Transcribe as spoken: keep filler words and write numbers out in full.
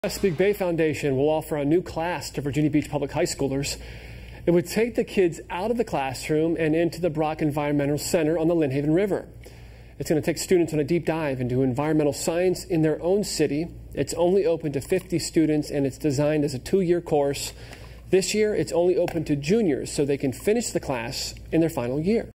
Chesapeake Bay Foundation will offer a new class to Virginia Beach Public High Schoolers. It would take the kids out of the classroom and into the Brock Environmental Center on the Lynnhaven River. It's going to take students on a deep dive into environmental science in their own city. It's only open to fifty students, and it's designed as a two-year course. This year, it's only open to juniors so they can finish the class in their final year.